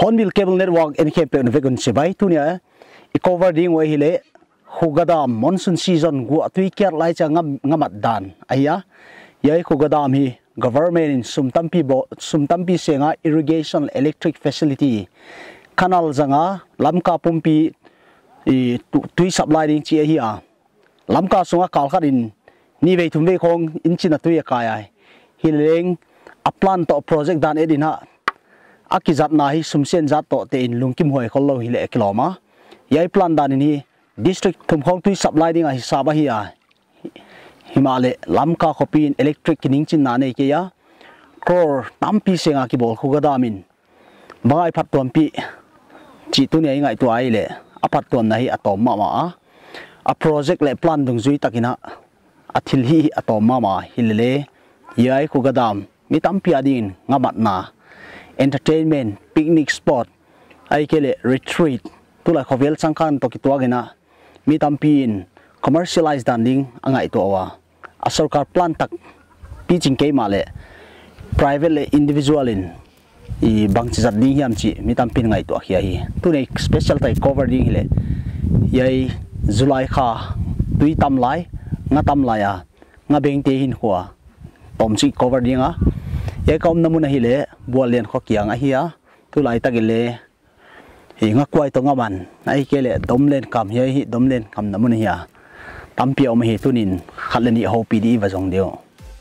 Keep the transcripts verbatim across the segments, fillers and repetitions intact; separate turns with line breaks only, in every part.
Hornbill Cable Network N K P Vegun Sibai tunia I cover ding way hile Khuga dam monsoon season gu atui kiat lai cha ngam ngamat dan aya yai Khuga dam hi government in sumtampi bo sumtampi senga irrigation electric facility canal zanga lamka pumpi I tui supply ding chi hi a lamka sunga kal khat in ni ve thum ve khong in china tui ka ai hileng a plan to project dan edina akizat na hi sumsen zat to te in lungkim hoi kholo hi le kiloma yai plan dan ni district thum khong tui supply ding a hisaba hi a himale lamka khopin electric kining chin na nei ke ya crore tampi senga ki bol Khuga damin bangai phat tom pi chi tu nei ngai tu ai le apat tom na hi atom ma ma a project le plan dung zui takina athil hi atom ma ma hilele yai Khuga dam mi tampi adin ngamat na entertainment picnic spot ai kele retreat tula khovel changkan to ki tuagena mi tampin commercialized danding angai to awa a sarkar plan tak pitching ke male private le individual in I bang chi zat ding hiam chi mi tampin ngai to khia hi tu nei special tai cover ding hile yai July kha tui tam lai nga tam lai a nga beng te hin khwa tom chi cover ding a yai kaum namuna hile bualian kho kiang a hi a tu lai tagile hi nga kwai to ngaman ai kele domlen kam hi hi domlen kam namuna hi a tampi om hi tunin khalani ho pdi wa jong deu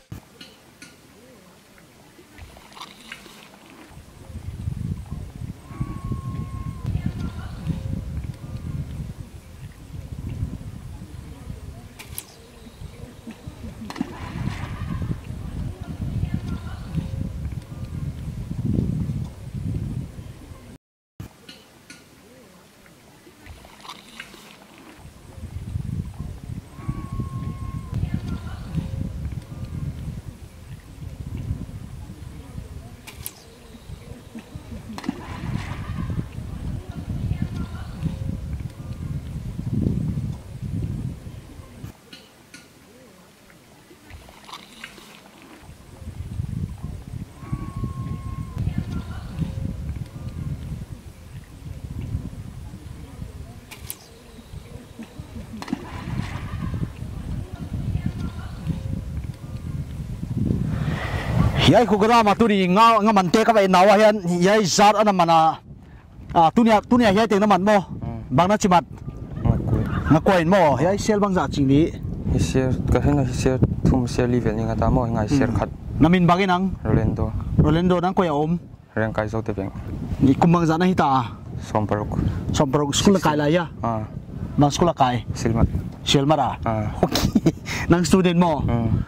yai Khuga dam atuni nga nga mante ka bai nawa hian yai zat ana mana a tunia tunia yai teng na man mo bangna chimat nga koin mo yai sel bang za chingni
hi share ka hena hi share thum share level ni nga ta mo ngai share khat
namin bagin ang
Rolando
Rolando nang koya om
reng kai zo te beng
ni kumbang za na hita
somparok
somparok school kai la ya
ah
nang school kai
silmat
silmara
ah
okay nang student mo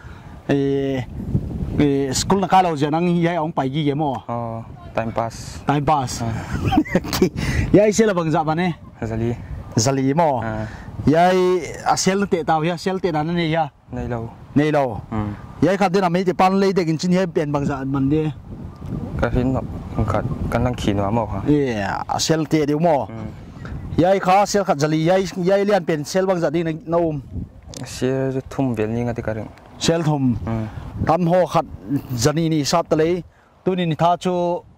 eh school na kalaw dyan ang yay ang paigi mo
oh time pass
time pass yay sila bang zaban eh
zali
zali mo yay asel te taw ya sel te na ne ya
nailaw
nailaw yay khat din amay te pan lay de kin chin he pen bang za man de
ka hin no khat kan lang khino mo ha
yeah asel te de mo yay kha sel khat zali yay yay lian pen sel bang za ding no
share thum bel ni nga ti kareng
sel thum tam ho khat zani ni sat tale tunin tha chu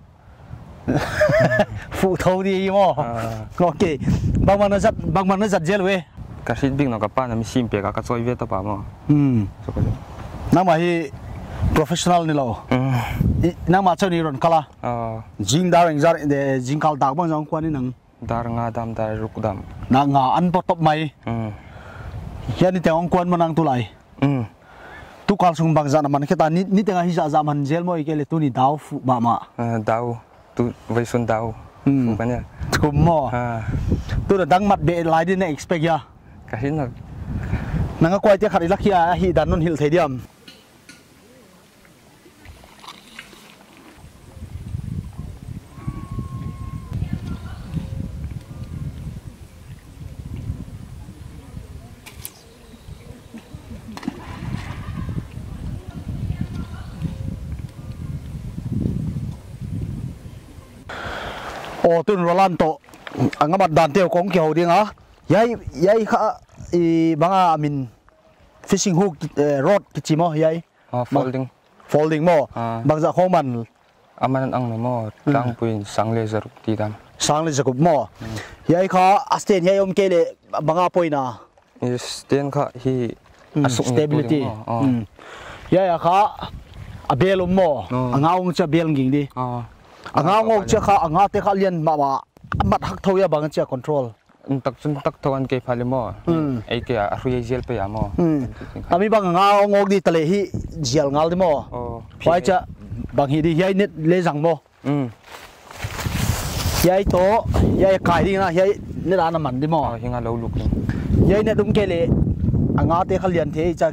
fu thau di mo okay bang man zat bang man zat jel we
ka sit bing no ka pa na mi sim pe ka ka choi ve ta pa mo
hm na ma hi professional ni lo na ma chani ron kala jing dareng zar de jing kal dak bang jang kwani nang
dar nga dam dar ruk dam
na nga an po top mai yani te ong kwan manang tulai tu kal sung bang zana man kita ni ni tengah hisa zaman jel mo ikele tu ni dau fu ma ma
dau tu vai sun dau fu banya
tu mo tu da dang mat be lai din expect ya
ka hin na
nanga kwai te khari lakhia hi dan non hil thediam oh tun Rolando angamat dan teo kong kiau ding ah yai yai kha i banga amin fishing hook rod kichimo yai
folding
folding mo bangza khong man
amanan ang mo tang puin sang laser ti dam
sang le jakup mo yai kha asten yai om kele banga poina
is ten kha hi asuk
stability yai kha abel mo angaung cha bel nging di angaung cha kha anga te kha lian ma ma mat hak thoya bang cha control
tak chun tak thawan ke phale mo ai ke a hrui gel pe ya mo
ami bang nga ngok di tale hi jial ngal di mo phai cha bang hi di yai net le jang mo yai to yai kai di na yai net ana man di mo
hi nga lo luk
yai net dum ke le anga te khalian the cha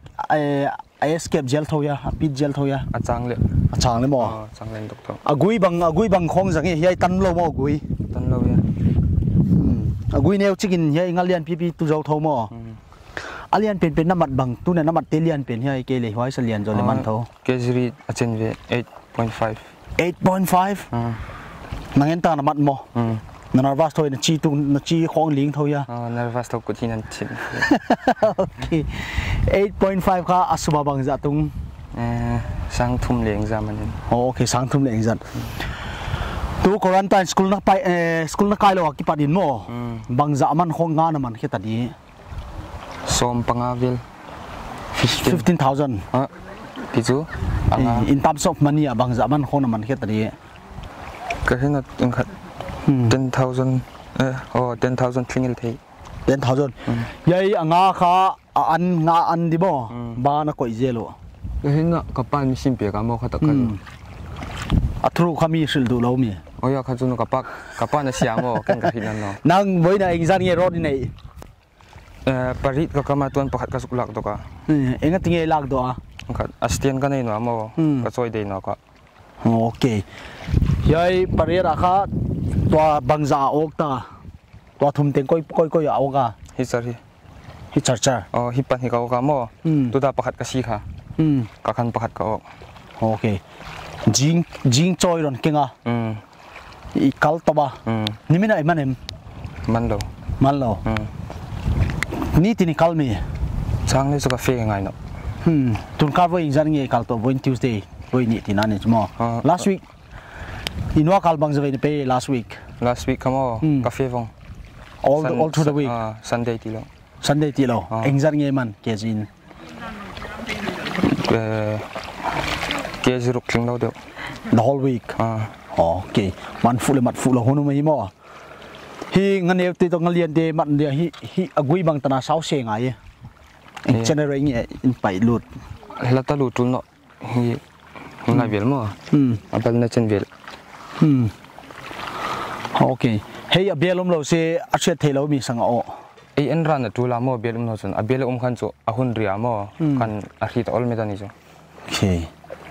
ai escape gel thoya pit gel thoya
achang le
achang le mo
achang le dok to
agui bang agui bang khong jang yai tan lo mo agui
tan lo ya
agui neo chikin yai ngalian pi pi tu zo tho mo alian pen pen namat bang tu na namat telian pen yai ke le hoi salian zo le man tho
kejri achen ve eight point five
eight point five nangen ta namat mo na nervous thoi na chi tu na chi khong ling tho ya
nervous tho ku thinan chin
okay eight point five kha asuba bang za tung
sang thum leng za man
okay sang thum leng zat tu quarantine school na pai school na kai lo ki padin mo bang za man khong nga na man kheta di
som pangavil
fifteen thousand
ah pichu
in terms of money bang za man khong na man kheta di
ka hena in khat ten thousand eh oh ten thousand tringil thei
ten thousand yai anga kha an nga an di mo ba na koi zelo
ka hena kapan sim pe ka mo khata khan
athru khami sil du lo mi
oya kha chunu kapak kapan na siam mo ken ka hinan no
nang boina exam nge road nei
eh parit ka kama tuan pakhat ka suklak to ka
enga tinge lak do a
khat astian ka nei no mo ka choi dei no ka
okay yai parira kha to bangza ok ta to thum teng koi koi koi a oga
hi char hi
hi char char
oh hi pan hi ka ka mo tu da pakhat ka si kha
hm
ka khan pakhat ka ok
okay jing jing choi ron kenga
hm
i kal to ba nimina i manem
man lo
man lo ni tini kalmi
sang le so ka fe ngai no
hm tun ka voi jan nge kal to voi tuesday voi ni tinani mo last week inwa kal bang jave ni pe last week
last week kamo ka fe vong
all the, all through the week
ah sunday ti lo
sunday ti lo engjan nge man ke jin
eh ke ziruk kling lo de
the whole week
ah
okay man fu le mat fu lo honu mai mo hi ngane ti to ngalian de man de hi hi agui bang tana sau se ngai in generate nge in pai lut
la ta lut no hi na vel mo
hm
apal na chen vel
hm okay hey abelum lo se achet thelo mi sang o
ei en ran na tu la mo belum no chon abel um khan chu ahun ria mo kan a hit ol me tani chu
okay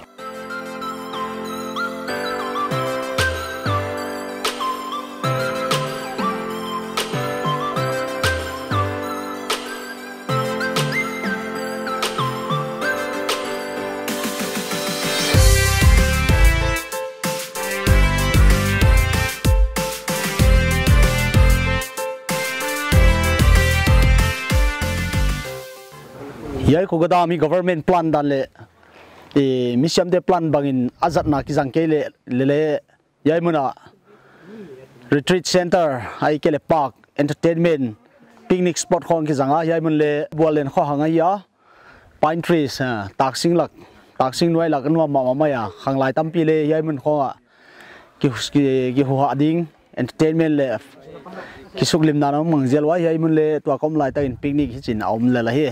yai Khuga mi government plan dan le e mission de plan bangin azat na ki jang ke le le yai muna retreat center ai ke le park entertainment picnic spot khong ki janga yai mun le bolen kho hanga ya pine trees ha taksing lak taksing noi lak anwa ma ma ya khang lai tam pi le yai mun kho ki ki ho ha ding entertainment le ki suklim na mang jelwa yai mun le to kom lai ta in picnic hi chin aum le la hi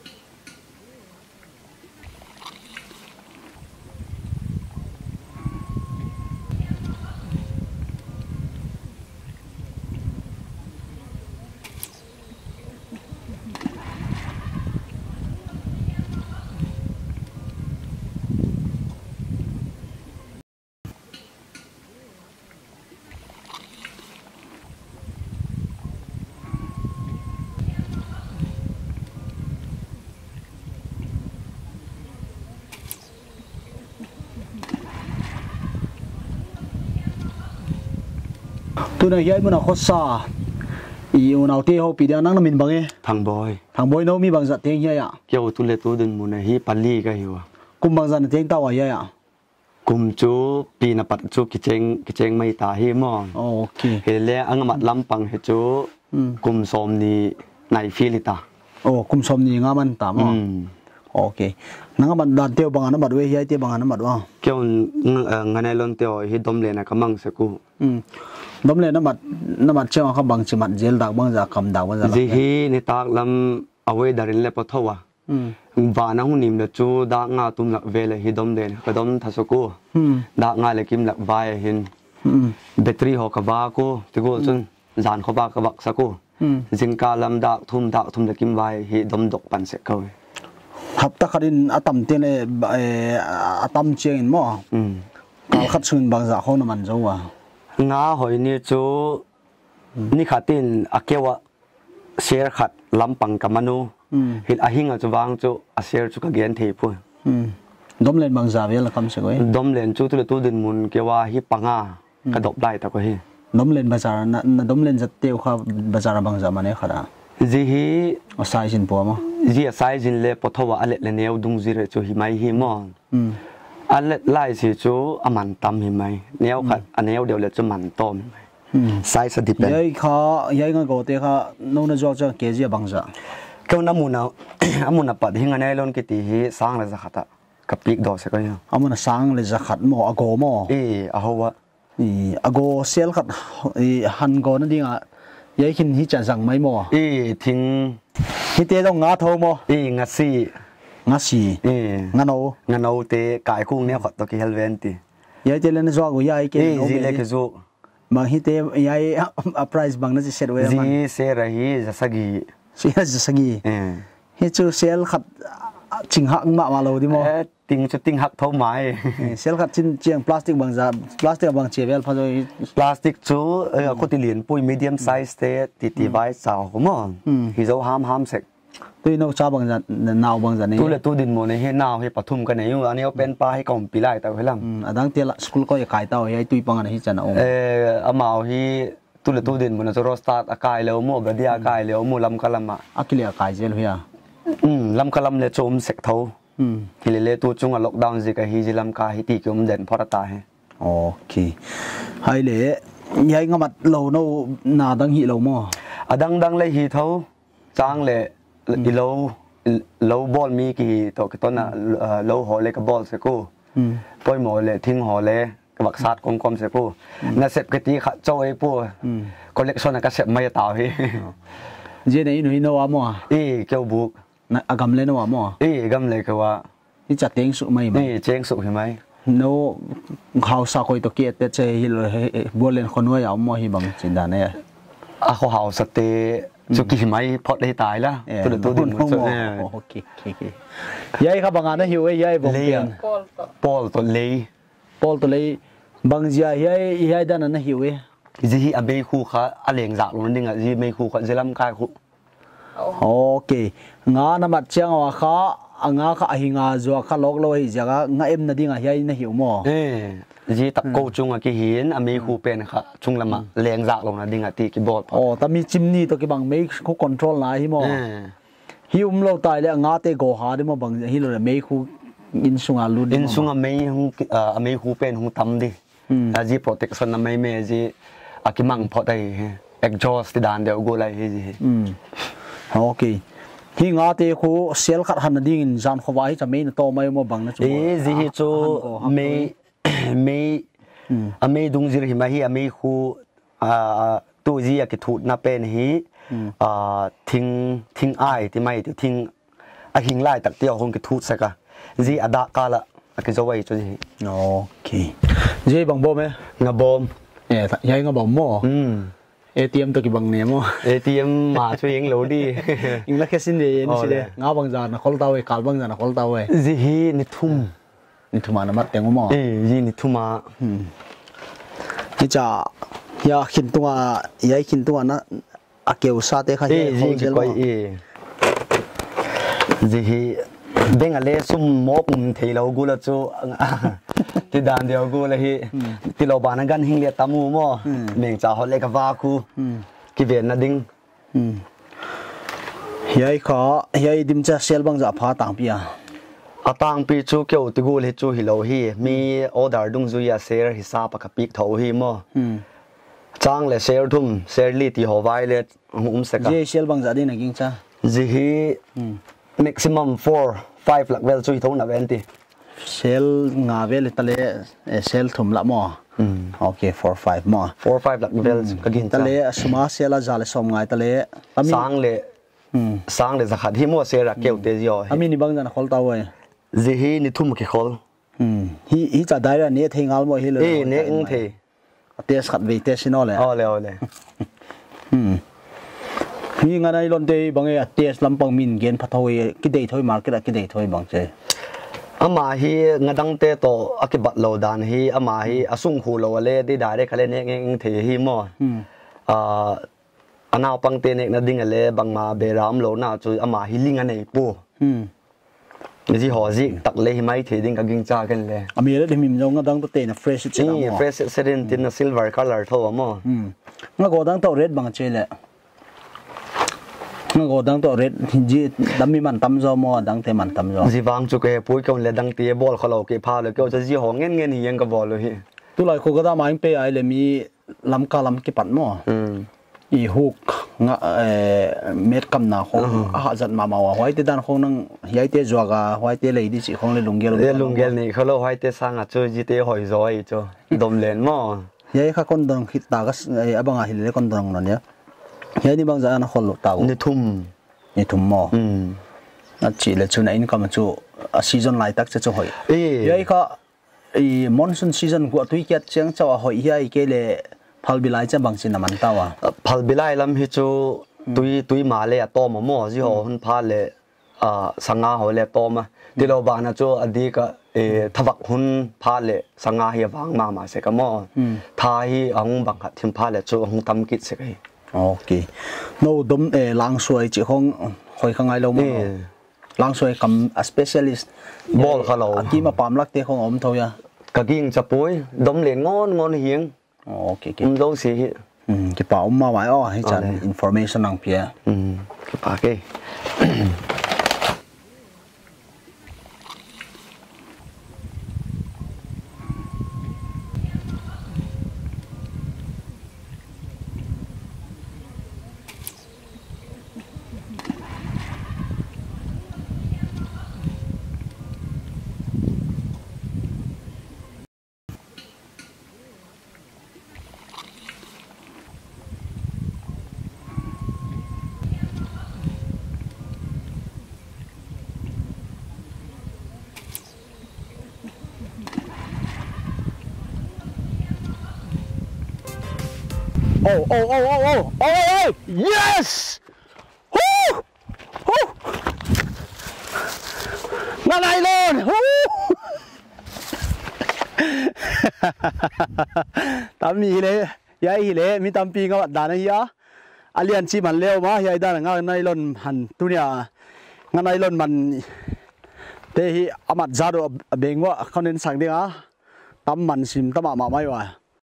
tu na yai muna khosa i unau te ho pi da nang na min bange
thằng boy
thang boy no mi bang za teng ya ya
kêu tu le tu den mun hi pali ka hiwa
kum bang za na teng ta wa ya ya
กุมจูปีนปัดจูกิเจงกิเจงไม่ตาหิมอ
โอเค
เฮเลอังมัดลำปังเฮจูกุมสมนีในฟิลิตา
โอ้กุมสมนีงามันตามอ่ะโอเคนั่งมันดันเตียวบางอันมัดเว้ยยัยเตียวบางอันมัดว่า
เกี่ยวงานในลนเตียวฮิดมเลนะกำมังสกุ
อืมดมเลน้ำมัดน้ำมัดเชื่อเขาบางจิมัดเจลดักบางจากคำดักบางจาก
จีฮีนิตากลำเอาไว้ดารินเลปทว่าวานาหุนิมเลจูดากงาตุมหลักเวลฮิดมเลนกระดมทัศกุดากงาเลกิมหลักใบหินแบตเตอรี่หอกบากูติกูจนจานขบากบักสกุจิงกาลำดักทุมดักทุมเลกิมใบฮิดมดกปันเสกเขา
ฮับตะขัดินอาตัมเตียนเออาตัมเชียงมั้งการขัดสุนบางจากเขาน้ำมันจ้าวะ
งาหอยนี่จูนี่ขัดตินอาเกวะเชียร์ขัดลำปังกับมนุเห็นอาหิงอาจูวางจูอาเชียร์จูกเกียนเทียปุ่น
ดมเลนบางจากเวลาคำเสกไว้
ดมเลนจูตุเลตูดินมุนเกว่าฮิปังากระดบได้แต่ก็เฮ
ดมเลนบางจากนั้นดมเลนจะเตียวข้าบางจากบางจากมันเนี่ยขนาด
จีฮี
สายจินปัวมั้ง
จีสายจินเล่ปทว่าอัลเลเลเนียวดุงจีเรจูหิไม่หิมอนอัลเลไล่สิจูอามันตำหิไม่เนียวขัดอันเนียวเดียวเลจูมันต้มสายสดิบเลย
ยัยข้ายัยงั้นก็เตะข้าโน่นจะจะเกจีบางจาก
ก็น้ำมูนเอาน้ำมูนปัดหิงอันเนียลอนกิติฮีสร้างเลยสักขัดกับปีกดอกสักอย่าง
อามันสร้างเลยสักขัดมั้งอโกมั้ง
เอออาหัว
อีอโกเซลขัดอีฮันโกนั่นดีอ่ะยัยคินฮิจันสังไม่มั้ง
อีทิ้ง
ฮิเตต้องงาทอมั้ง
อีงาซี
งาซี
เอง
านเอา
งานเอาเตะกายคุ้งเนี่ยขัดตัวกี่เฮลเวนตี
ยัยเจเลนจวกยัยเก่ง
โอ้ยเล็กจู
บางฮิเตยัยอัพไรส์บางนั่นจะเสร็จไว้
มั้งจีเซราฮีจะสกี
เสียจะสกีฮิจูเซลขัดจิงหักมามาเราดิมั้ง
ติงจะติงหักเท่าไม้
เซลขัดจินเจียงพลาสติกบางจากพลาสติกบางเชียวเวลพอจะ
พลาสติกจูเออคนที่เลียนปุยมีเดียมไซส์เตติติไว้สาวผมอ่ะฮิโซฮามฮามเสก
ตัวนกชาบางจากนาวบางจากนี้
ตัวเลยตัวดินโมเนี่ยให้นาวให้ปฐุมกันเนี่ยอยู่อันนี้เป็นปลาให้กอมปีไล่แต่เวลา
อ่าดังเตี้ยละสกุลก็ยังขายเต้าให้ตุยปังอันนี้จันเอา
เอออามาให้ตัวเลยตัวดินโมเนี่ยจะรสตาร์อากายแล้วโม่แบบเดียอากายแล้วโม่ลำกะลำอ่ะ
อากิเลอากายเจลเฮีย
อืมลำกะลำเลยโจมเสกเท่าอืมที่เลยตัวจุงอ่ะล็อกดาวน์สิกะฮีจิลำกาฮิตีกิมเด่นพอตาให้
โอเคให้เลยยัยงมัดเราโน่นาดังฮีเรามั่ว
อ่ะดังดังเลยฮีเท่าจางเลยอีโลโลบอลมีกี่ตัวกี่ต้นอ่ะโลหอเลยกับบอลเสกูปล่อยหมอเลยทิ้งหอเลยกับบักซัดกลมกลมเสกูน่าเสพกติขะโจ้ไอ้ปูคอลเลกชันก็เสพไม่ตาย
เจนี่หนุ่ยโนวามั่ว
เอ้เกี่ยวบุก
นะกำเลยโนวามั่ว
เอ้กำเลยก็ว่า
นี่จัดเตียงสุไหม
มั้ยเตียงสุใช่ไหม
โนเขาสักคนตัวเกียรติเจฮิลบอลเล่นคนว่าอย่ามั่วฮิบังจินดาเนี่ย
อ่ะเขาหาสเตจุกี้ไหมพอได้ตายแล้วตัวตัวดินมันจะ
โอเคโอเคยัยครับบางอันนะหิวยัยบางเตียน
ปอลตัวเล่
ปอลตัวเล่บางจียัยยัยด้านนั้นนะหิว
จีฮีอเมคูค่ะอะไรอย่างจากลงนึงอ่ะจีเมคูค่ะจะลำกายคุ
โอเคงานนับเชียงว่าข้างาข้าหิงาจัวข้าล็อกเลยจังงาเอ็มนั่นดิ่งอ่ะยัยนะหิวมั้ง
เออจีตับโกจุงอ่ะกี่หินอเมคูเป็นค่ะจุงละมาแรงจากลงนั่นดิ่งอ่ะตีกี่บอล
โอ้แต่มีจิมนี่ตัวกี่บางไม่เขาควบคุมไหนหิมั้งหิวมันเราตายแล้วงาเตะโกหาดิมั้งบางหิเราไม่คูอินซุงอาลูดิ
อินซุงอ่ะไม่หงเอ่ออเมคูเป็นหงทำดิอาจีโปรเทคชั่นอ่ะไม่ไม่จีอากิมังพอได้เอ็กจอสติดานเดียวกูเลยจี
อืมโอเคที่งาเตะคูเซลขัดหันดิ่งจานขวายจะไม่โตไม่มาบังนะ
จูเอจีจูไม่ไม่อเมดุงจีหิมาฮีอเมคูอ่าตัวจีอากิทูดน่าเป็นฮีอ่าทิ้งทิ้งไอที่ไม่ทิ้งอาหิงไล่ตักเตียวคงกิทูดสักอะจีอดากาละอากิจะไว้จูจี
โอเคจีบังบอมไหม
งาบอม
เอ๊ะยัยงาบอมมั้งอืมเอทีเอ็มตัวกี่บังเนี่ยมั้ง
เอทีเอ็มมาช่วยยังโหลดี
อิงลักแค่สิ้นเดือนนี่สิเด้งาบังจานนะคนเต้าเว้การบังจานนะคนเต้าเว้
จีฮีนิทุ่ม
นิทุมานะมัดเต็งมั้ง
เอ้ยยี่นิทุมา
นี่จะยาขินตัวใหญ่ขินตัวนะอาเกียวซาเตะข้า
เอ้ยยี่กี่ก้อยเอ้ยจีฮีเด้งอะไรซุ่มมอบที่เรากูละจูที่ด่านเดียวกูเลยฮีที่เราบ้านกันหิงเลียตามูมั้งเม่งจ่าเขาเล็กว่ากูกี่เวียนนะดิ้ง
ใหญ่ข้าใหญ่ดิมจะเซลบังจะพาต่างปีอ่ะ
atang pi chu keu tigul hi chu hilo hi mi order dung zuya share hisap ka pik tho hi mo chang le share thum share li ti ho vai le um se ka
je sel bang za din king cha
ji hi maximum four five lak vel chui thong na venti
sel nga vel tale sel thum la mo okay four five mo
four five lak vel ka gin
tale suma sela za le som ngai tale
sang le sang le zakhat hi mo share keu te jo
ami ni bang na khol ta wai
ji hi ni thum ki khol
hi hi cha dai ra ne thengal mo hi le
e ne ing the
tes khat ve tes no le
ole ole
hi nga nai lon te bang e tes lampang min gen phathoi ki dei thoi market ki dei thoi bang che
ama hi ngadang te to akibat lo dan hi ama hi asung khu lo le di direct khale ne ing the hi mo a anaw pang te ne na ding le bang ma beram lo na chu ama hi ling anei pu ni ji ho ji tak le hi mai the ding ka ging cha kan le
ami le mim jong ngadang to te na fresh che
ni fresh serin tin na silver color tho mo
nga go dang to red bang che le nga go dang to red ji dami man tam zo mo dang te man tam zo
ji wang chu ke pui kon le dang te bol khalo ke pha le ko ji ho ngen ngen hi yang ka bol lo hi
tu lai ko ga da mai pe ai le mi lam ka lam ki pat mo i hook nga met kam na khong a zat ma ma wa hoi te dan khong nang yai te zwa ga hoi te lei di chi khong le lunggel
le lunggel ni khalo hoi te sang a chu ji te hoi zoi chu dom len mo
yai kha kon dong khit ta ga abanga hi le kon dong no ne yai ni bang za na khol ta
ni thum
ni thum mo a chi le chu na in kam chu a season lai tak chu hoi yai kha i monsoon season ku tui kyat chang chawa hoi hi ke le phal bilai cha bang sin man tawa
phal bilai lam hi chu tui tui ma le to ma mo ji ho hun pha le a sanga ho le to ma dilo ba na chu adi ka e thabak hun pha le sanga hi wang ma ma se ka mo tha hi ang bang kha thim pha le chu hung tam kit se kai
okay no dom e lang suai chi khong khoi khangai lo mo lang suai kam a specialist
bol khalo
ki ma pam lak te khong om thoya
ka ging cha poi dom le ngon ngon hieng
okay okay
um lo si
um ki pa um ma wai o hai chan information nang pia
um ki pa ke
oh oh oh oh oh oh yes hoo hoo nga nai lon hoo tam mi le yai hi le mi tam pi nga wat dan hi a alian chi man leo ma yai dan nga nai lon han tu nia nga nai lon man te hi amat zado bengwa khonen sang dinga tam man sim tama ma mai wa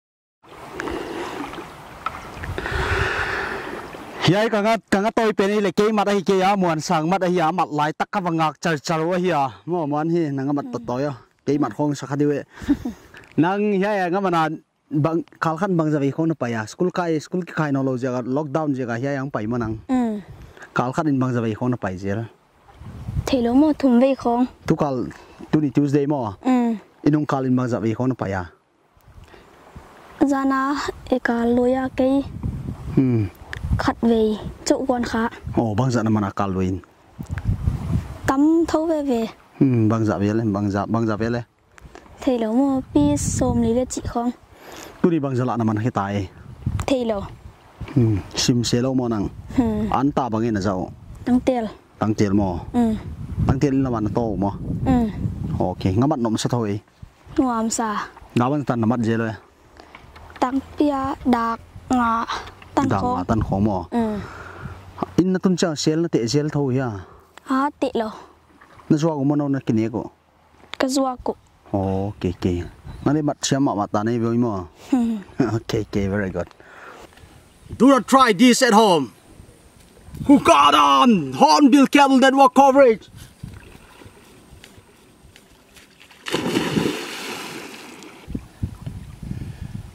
yai ka nga ka nga toy pe ni le ke mat hi ke ya muan sang mat hi ya mat lai tak ka wangak char char wa hi ya mo man hi nang mat to toy ke mat khong sa khadi we nang ya ya nga mana bang khal khan bang jawi khong na pa ya school kai school ki khai no lo jaga lockdown jaga ya yang pai manang um khal khan in bang jawi khong na pai zel
thelo mo thum ve khong
tu kal tu ni tuesday mo um inung kal in bang jawi khong na pa ya
zana eka loya ke um khát về chỗ quan khá.
Ồ băng dạ mà cào luôn.
Tắm thấu về về.
Ừ băng dạ về lên băng dạ băng dạ về lên.
Thì lâu mà pi xôm lý là chị không?
Tôi đi băng dạ lại nằm ăn cái tài.
Thì lâu.
Ừ sim xe lâu mà năng. Ừ. Ăn ta bằng cái nào giàu?
Tăng tiền.
Tăng tiền mà. Ừ. Tăng tiền là bạn to mà. Ừ. Ok ngắm mặt nộm sao thôi.
Ngắm sa.
Ngắm mặt tan nắm mặt gì rồi?
Tăng pia đạc ngã.
Đằng tan khó mò. In na tun cha sel na te sel thôi ya.
À te lo.
Na zua ko mono na kini ko.
Ka zua ko.
Oh, okay okay. Nani mat siya ma mata na iboy mo. Okay okay very good. Do not try this at home. Who got on? Hornbill cattle network coverage.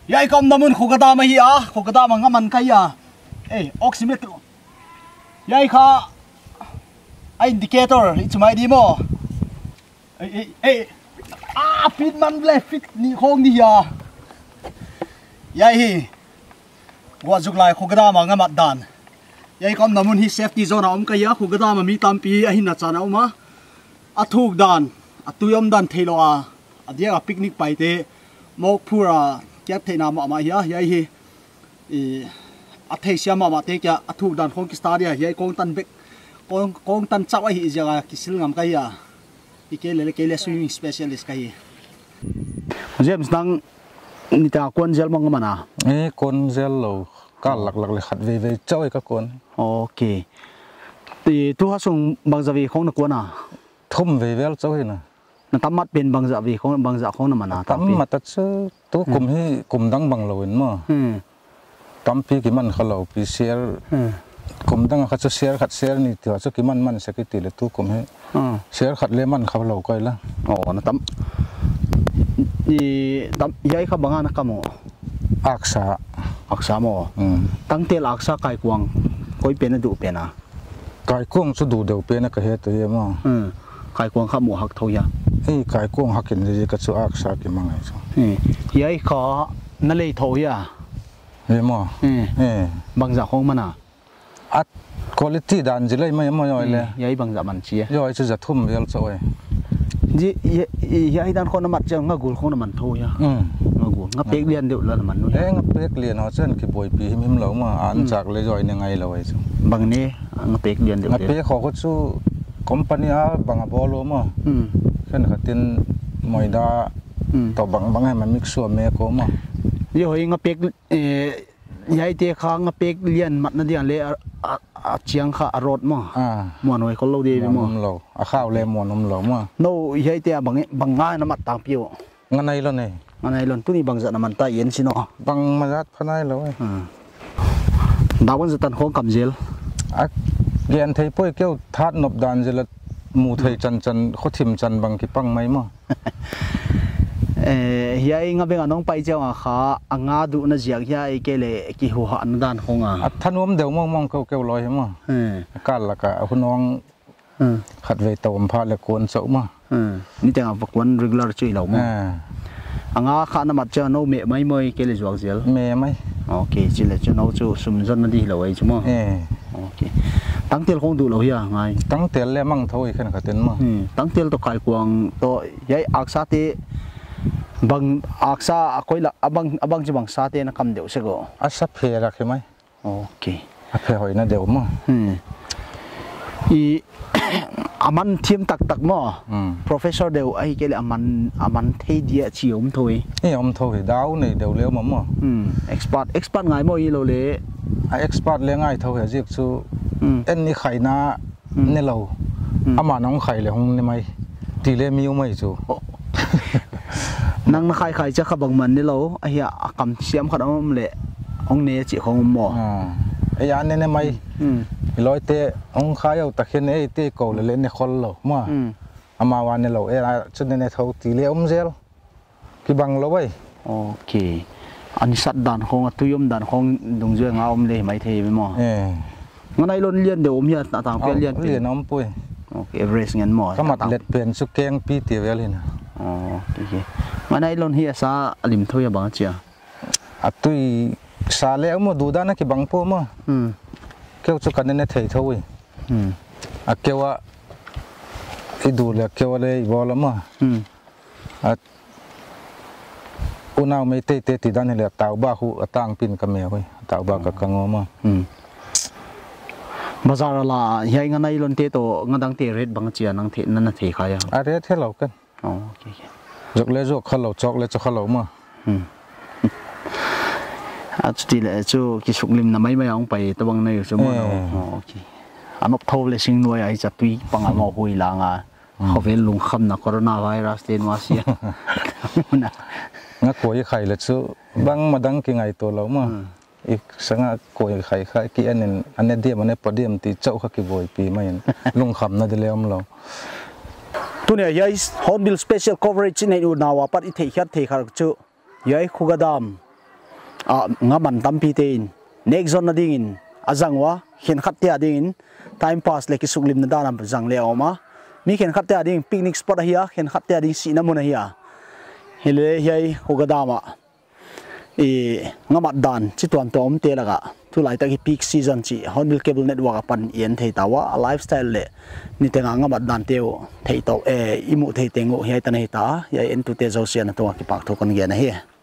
ยายกำน้ำมันขุกกระดามาเฮียขุกกระดามังงามันใครอ่ะเอ้ออกซิเมตรยายข้าไออินดิเคเตอร์อีกสมัยดีมั้งเอ้เอ้อาฟิตมันเลยฟิตนี่โค้งนี่อ่ะยายฮีว่าจุกไล่ขุกกระดามังงามัดดันยายกำน้ำมันฮีเซฟตี้โซนเอาอมใครอ่ะขุกกระดามันมีตามปีไอหินนัดจานเอามาอัดถูกดันอัดตุยอมดันเทโลอ่ะอัดเดียกับปิกนิกไปเตะมกพูระแก็บเทน้ำมาเฮียยัยฮีอัดเทเสียมามาเตะแกอัดถูกดันของกิสตาเดียยัยกองตันเบกกองกองตันจับไอ้ฮีจะกิสิลงามกันยาอีกเลเลกเลสวิมิงสเปเชียลิสต์กันยีเจมส์นั่งนี่ตาควนเจลมองกันนะ
เอ้ควนเจลเราก็หลักหลักเลยขัดเวเวเจ้าไอ้ก็ควน
โอเคตีตัวส่งบางจะวีของนักควนอ่ะ
ทุ่มเวเวลเจ้าไอ้น่ะ
นั่นตั้มมัดเป็นบางจะวีของบางจะของน้ำมันนะ
ตั้มมัดตัดซื้อตัวกลุ่มให้กลุ่มดังบางเราเห็นมั้งตั้มพี่กิมันเขาเราพี่เชียร์กลุ่มดังเขาจะเชียร์ขัดเชียร์นี่ถือว่าจะกิมันมันสักกี่เลยตัวกลุ่มให้เชียร์ขัดเลมันเขาเราก็แล้ว
อ๋อนั่นตั้มนี่ตั้มยัยเขาบางอันนักมั้ง
อักษา
อักษามั้งตั้งเตลอักษาไก่กวางก็เป็นดูเป็นนะ
ไก่กวางสุดดูเดียวเป็นนะก็เหตุเดียวมั้ง
ไก่กวางข้าหมูหักเท่ายัง
ไอ้ไก่กวางหักกินเลยก็จะอักษากี่มังไงจ้ะ
ยัยเขานั่นเลยเท่ายัง
เฮ้ยมั้งเฮ้
บางจากของมันอ่ะ
อัดคุณภาพด่านจะเลยไม่ไม่ย่อยเลย
ยัยบางจากมันเชีย
ย่อยจะจะทุ่มเยอะสักวัน
ยี่ยัยด้านคนน้ำมันจะงักกูคนน้ำมันเท่ายังงักกูงับเป๊กเรียนเดี๋ยวแล้วน้ำมันนู้น
เอ้งับเป๊กเรียนเขาเส้นกี่บ่อยปีหิมเหลามาอ่านจากเลยย่อยยังไงเราไอ้จ้ะ
บางนี้งับเป๊กเรียนเดี๋ยว
งับเป๊กเขาก็สู้คอมพานีอาบางบอลล์มั้งเช่นขัดตินมวยดาต่อบางบางให้มันมิกซ์ส่วนเมฆก็มั้ง
ยี่ห้องับเป็กเอ่ยายเตะข้างงับเป็กเลี้ยนมัดนั่นเดียนเลยเชียงข้ารถมั้งมวนหน่อยเขาเล่าดีไปมั้ง
เราข้าวเลยมวนนมเรามั้ง
โน่ยายเตะบางบางง่ายน้ำมัดต่างเปียว
งั้นไงล่ะเนี่ย
งั้นไงล่ะตัวนี้บางจะน้ำมันตาเย็นสิเนาะ
บางมาจัดพนัยเลย
ดาวันจะตันโค้งกำเจล
เรียนไทยป่วยเกี่ยวทัดนบดานเจลมูไทยจันจันเขาทิมจันบางกี่ปังไหมมั้ง
เอ่ยายงับเป็นน้องไปเจ้าอ่ะค่ะอ่างาดูน่าจะยายเกลี่ยกี่หัวอันด้านของอ่ะ
ท่านว่าเดี๋ยวมองมองเกี่ยวเกี่ยวลอยมั้งกันละกะคุณน้องขัดเวทตอมพาเลกวนเสามั้ง
นี่แต่งฝักวัน regular ช่วยเรามั้งอ่างาข้าน้ำมันเจ้าโน้เมย์ไม่ไม่เกลี่ยจวกเสีย
เมย์ไหม
โอเคจิเลจะโน้จูสมจนนั่นดีเราไอ้ใช่มั้งโอเคตั้งเตียลคงดูเราเฮียไง
ตั้งเตียลเลยมั่งเท่าอีกขนาดเต็มมั้ง
ตั้งเตียลตัวไก่กวางตัวยัยอักษาเตบางอักษาคอยละบางบางจะบางษาเตนักคำเดียวใช่ก็
อักษาเพรักใช่ไหม
โอเค
เพหอยน่าเดียวมั้ง
อีอามันทีมตักตักมั้ง professor เดียวไอ้เกลี่ยอามันอามันเทียดีชิวมถอย
นี่อมถอยดาวนี่เดียวเลี้ยวมั้งมั้ง
expert expert ไงมั้งอีเราเลย
ไอ expert เลี้ยงไงเท่าไหร่จิกซูเอ็นนี่ไข่นาเนี่ยเราอามาน้องไข่เลยของนี่ไหมตีเลี้ยมิวไม่จู
นั่งไข่ไข่จะขับบางมันนี่เราไอ้เหี้ยกำเสียมขัดเอาเละองเนจิของหมอ
ไอ้ยานเนี่ยไม่ลอยเตะองไข่เอาตะเคียนไอ้เตะเก่าเลยเล่นในคนเรามาอามาวันนี่เราเอ้ยชุดเนี่ยเท่าตีเลี้ยมเซลกี่บังเราไป
โอเคอันนี้สัตว์ด่านของตุยมด่านของดงเจืองเอาอมเลยไม่เทไปมั้งงั้นไอ้ล้นเลี้ยนเดี๋ยวอมเหี้ยต่างเปลี่ยนเลี้ยน
เลี้ยนน้องปุ้ย
โอเคเอเวอเรสต์เงินหมอ
ก็มัดเล็ดเปลี่ยนสุกแกงปีเตียวเลยนะ
อ๋อโอเคงั้นไอ้ล้นเฮียซาลิมทุยบังเจีย
อ่ะตุยซาเล่เอามาดูด้านนักบังปูมั้งเกี่ยวสุกันเนี่ยเทยทุยอ่ะเกี่ยวว่าที่ดูเลยเกี่ยวอะไรบอลมั้งอ่ะอุณาไม่เตะเตะติดด้านนี่แหละตาวบ้าหูตั้งปินกับเมียเว้ยตาวบ้ากับกังงอมา
บาซาร์ละยัยงั้นไอ้ล้นเตะโตงั้นตั้งเตะเรดบังเจียนังเทนั่นน่ะเทขายอ่ะ
อะเรดเท่าเรากัน
อ๋อโอเค
จกเล่จกข้าวเหลาจกเล่จกข้าวเหลามา
อ่ะจุดที่เลยจู่กิสุกลิมน่ะไม่ไม่เอาไปตะวังในอยู่สมมติอ๋อโอเคอันนั้นทั่วเลยสิ่งน้อยไอ้จัตุยปังอ่ะมาหุยลางอ่ะเขาเป็นลุงคำนะโคโรนาไวรัสเดนมาเซีย
งั้นคุยไข่เลยจู่บางมาดังกี่ไงตัวเรามาอีกสังกุยไข่ไข่กี่อันนี้อันนี้เดียมันเนี่ยพอดีมันตีเจ้าข้ากี่บ่อยปีไม่เห็นลุงคำน่าจะเลี้ยงเรา
ตัวเนี่ยยัยฮอนบิลสเปเชียล coverage ในอุณาวาปัดอิเทียดเทียร์จู่ยัยคุกดาม à ngắm mình tâm pi tên next zone đi in azang wa khen khát tia đi in time pass lấy cái sục lim nda làm zang leo mà mi khen khát tia đi picnic spot hi à khen khát tia đi si namun hi à hele hi Khuga dam à e Ngamat dan chi tuam tuam te laga tu lai ta ki peak season chi honbil cable network pan yen thei tawa lifestyle le ni te Ngamat dan teo thei to e imu thei tengo hi ta nei ta ya en tu te zo sian to ki pak thokon ge na hi